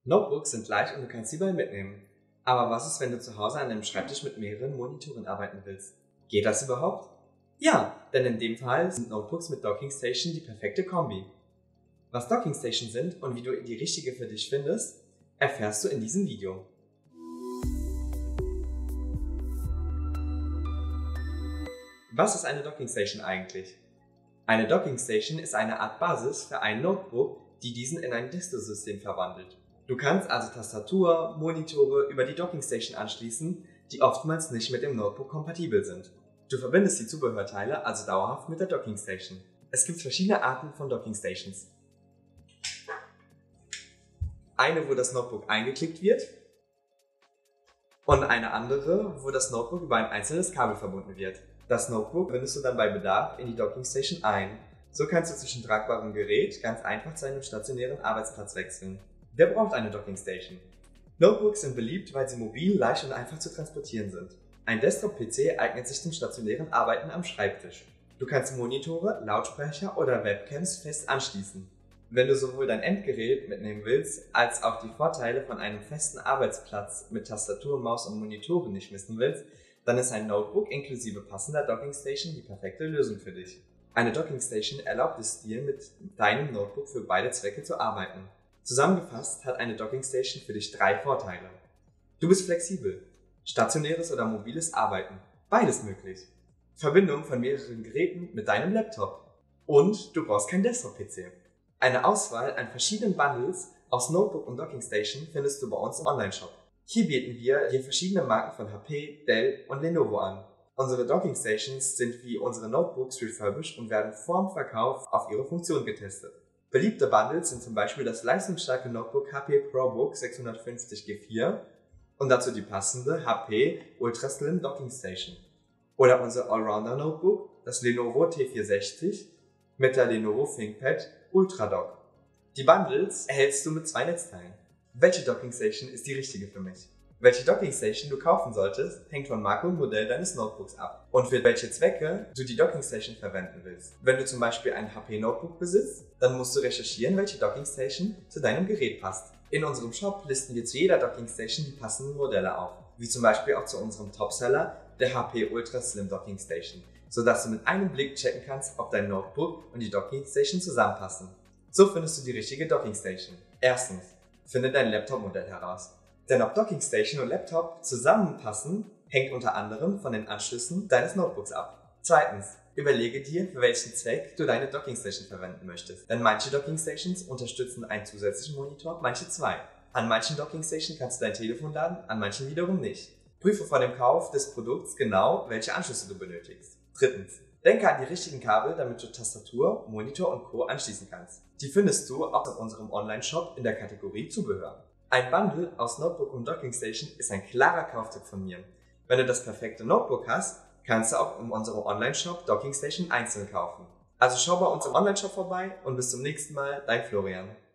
Notebooks sind leicht und du kannst sie überall mitnehmen. Aber was ist, wenn du zu Hause an einem Schreibtisch mit mehreren Monitoren arbeiten willst? Geht das überhaupt? Ja, denn in dem Fall sind Notebooks mit Dockingstation die perfekte Kombi. Was Dockingstation sind und wie du die richtige für dich findest, erfährst du in diesem Video. Was ist eine Dockingstation eigentlich? Eine Dockingstation ist eine Art Basis für ein Notebook, die diesen in ein Diskosystem verwandelt. Du kannst also Tastatur, Monitore über die Dockingstation anschließen, die oftmals nicht mit dem Notebook kompatibel sind. Du verbindest die Zubehörteile also dauerhaft mit der Dockingstation. Es gibt verschiedene Arten von Dockingstations. Eine, wo das Notebook eingeklickt wird, und eine andere, wo das Notebook über ein einzelnes Kabel verbunden wird. Das Notebook bindest du dann bei Bedarf in die Dockingstation ein. So kannst du zwischen tragbarem Gerät ganz einfach zu einem stationären Arbeitsplatz wechseln. Wer braucht eine Dockingstation? Notebooks sind beliebt, weil sie mobil, leicht und einfach zu transportieren sind. Ein Desktop-PC eignet sich zum stationären Arbeiten am Schreibtisch. Du kannst Monitore, Lautsprecher oder Webcams fest anschließen. Wenn du sowohl dein Endgerät mitnehmen willst, als auch die Vorteile von einem festen Arbeitsplatz mit Tastatur, Maus und Monitoren nicht missen willst, dann ist ein Notebook inklusive passender Dockingstation die perfekte Lösung für dich. Eine Dockingstation erlaubt es dir, mit deinem Notebook für beide Zwecke zu arbeiten. Zusammengefasst hat eine Dockingstation für dich 3 Vorteile. Du bist flexibel. Stationäres oder mobiles Arbeiten. Beides möglich. Verbindung von mehreren Geräten mit deinem Laptop. Und du brauchst kein Desktop-PC. Eine Auswahl an verschiedenen Bundles aus Notebook und Dockingstation findest du bei uns im Onlineshop. Hier bieten wir dir verschiedene Marken von HP, Dell und Lenovo an. Unsere Dockingstations sind wie unsere Notebooks refurbished und werden vorm Verkauf auf ihre Funktion getestet. Beliebte Bundles sind zum Beispiel das leistungsstarke Notebook HP ProBook 650 G4 und dazu die passende HP Ultra Slim Dockingstation. Oder unser Allrounder Notebook, das Lenovo T460 mit der Lenovo ThinkPad UltraDock. Die Bundles erhältst du mit 2 Netzteilen. Welche Dockingstation ist die richtige für mich? Welche Dockingstation du kaufen solltest, hängt von Marke und Modell deines Notebooks ab und für welche Zwecke du die Dockingstation verwenden willst. Wenn du zum Beispiel ein HP-Notebook besitzt, dann musst du recherchieren, welche Dockingstation zu deinem Gerät passt. In unserem Shop listen wir zu jeder Dockingstation die passenden Modelle auf, wie zum Beispiel auch zu unserem Topseller, der HP Ultra Slim Dockingstation, sodass du mit einem Blick checken kannst, ob dein Notebook und die Dockingstation zusammenpassen. So findest du die richtige Dockingstation. Erstens, finde dein Laptop-Modell heraus. Denn ob Dockingstation und Laptop zusammenpassen, hängt unter anderem von den Anschlüssen deines Notebooks ab. Zweitens, überlege dir, für welchen Zweck du deine Dockingstation verwenden möchtest. Denn manche Dockingstations unterstützen einen zusätzlichen Monitor, manche 2. An manchen Dockingstations kannst du dein Telefon laden, an manchen wiederum nicht. Prüfe vor dem Kauf des Produkts genau, welche Anschlüsse du benötigst. Drittens, denke an die richtigen Kabel, damit du Tastatur, Monitor und Co. anschließen kannst. Die findest du auch in unserem Online-Shop in der Kategorie Zubehör. Ein Bundle aus Notebook und Dockingstation ist ein klarer Kauftipp von mir. Wenn du das perfekte Notebook hast, kannst du auch in unserem Online-Shop Dockingstation einzeln kaufen. Also schau bei uns im Online-Shop vorbei und bis zum nächsten Mal, dein Florian.